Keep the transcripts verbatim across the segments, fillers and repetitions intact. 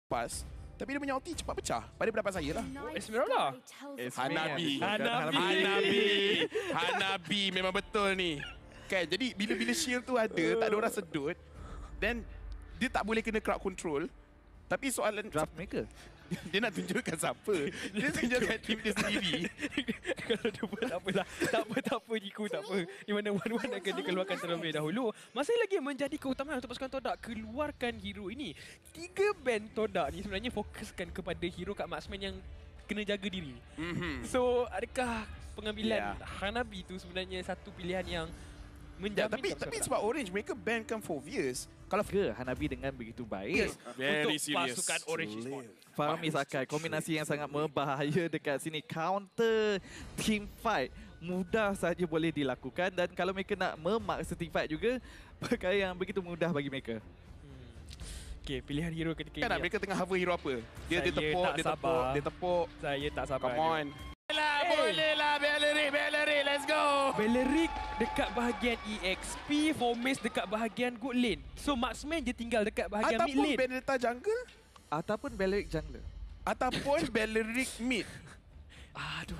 pas, tapi dia punya ulti cepat pecah pada pendapat saya lah. Esmeralda. Hanabi. Hanabi. Hanabi. Hanabi memang betul ni. Kan, jadi bila-bila shield tu ada, tak ada orang sedut, then dia tak boleh kena crowd control. Tapi soalan draft maker. Dia nak tunjukkan siapa? Dia tunjukkan tim dia sendiri. Kalau dia buat tak apalah. Tak apa, tak apa Jiku, tak apa. Di mana Wan-Wan akan dikeluarkan terlebih dahulu. Masih lagi menjadi keutamaan untuk pasukan Todak keluarkan hero ini. Tiga band Todak ni sebenarnya fokuskan kepada hero kat marksman yang kena jaga diri. Mm-hmm. So, adakah pengambilan yeah. Hanabi tu sebenarnya satu pilihan yang Ya, menjamin tapi tapi sebab Orange mereka bankan Fovius. Kalau ke Hanabi dengan begitu baik yes, very untuk serious. pasukan Orange Esports. Fahmi Sakai, kombinasi yang sangat berbahaya dekat sini. Counter team fight mudah saja boleh dilakukan, dan kalau mereka nak memaksa team fight juga, perkara yang begitu mudah bagi mereka. Hmm. Okay, pilihan hero ketika kan ini. mereka tengah hover hero apa? Dia dia Saya tepuk, tak dia sabar. tepuk, dia tepuk. Saya tak sabar. Come on. Lah, Hey. boleh lah Bellery, Bellery, let's go. Beleric dekat bahagian E X P, Fomis dekat bahagian good lane. So marksman je tinggal dekat bahagian mid Ataupun lane. Benedetta jungle, Ataupun Beleric jungler. ataupun Bellery mid. Aduh.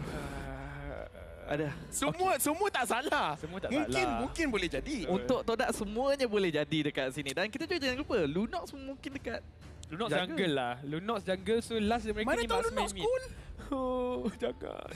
Ada. Semua okay. semua tak salah. Semua tak mungkin, salah. Mungkin boleh jadi. Untuk Todak semuanya boleh jadi dekat sini. Dan kita juga jangan lupa, Lunox mungkin dekat Lunox jungle. jungle lah. Lunox jungle, so last mereka Mana ni tahu marksman Lunox mid. cool? Oh, jangan.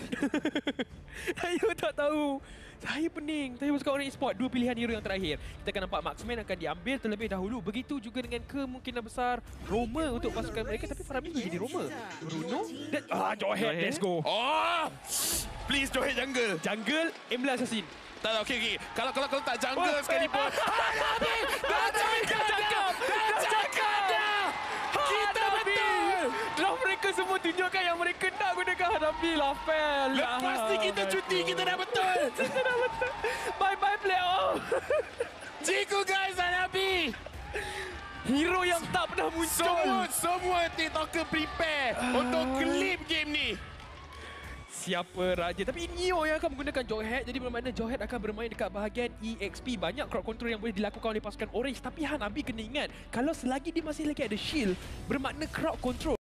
Saya tak tahu. Saya pening. Saya pasukan Orange Esports, dua pilihan hero yang terakhir. Kita akan nampak marksman akan diambil terlebih dahulu. Begitu juga dengan kemungkinan besar Roma untuk pasukan mereka. Tapi Farabi jadi Roma. Bruno dan ah, Johead, let's go. Oh! Please Johead jungle. Jungle, Embla Assassin. Tak, tak, okey, okey. Kalau kalau kalau tak jungle Oh, sekalipun. Hanabi! Dah cakap dah! Dah cakap dah! Kita betul! Draft mereka semua tunjukkan yang mereka nak gunakan Hanabi lah, Fel. Lepas ni kita cuti, kita dah betul! Kita dah betul. Bye-bye playoff. Jiku guys, Hanabi! Hero yang tak pernah muncul. Semua, semua TikToker prepare untuk klip game ni. Siapa raja? Tapi Neo yang akan menggunakan Johead. Jadi bermakna Johead akan bermain dekat bahagian E X P. Banyak crowd control yang boleh dilakukan oleh pasukan Orange. Tapi Hanabi kena ingat, kalau selagi dia masih lagi ada shield, bermakna crowd control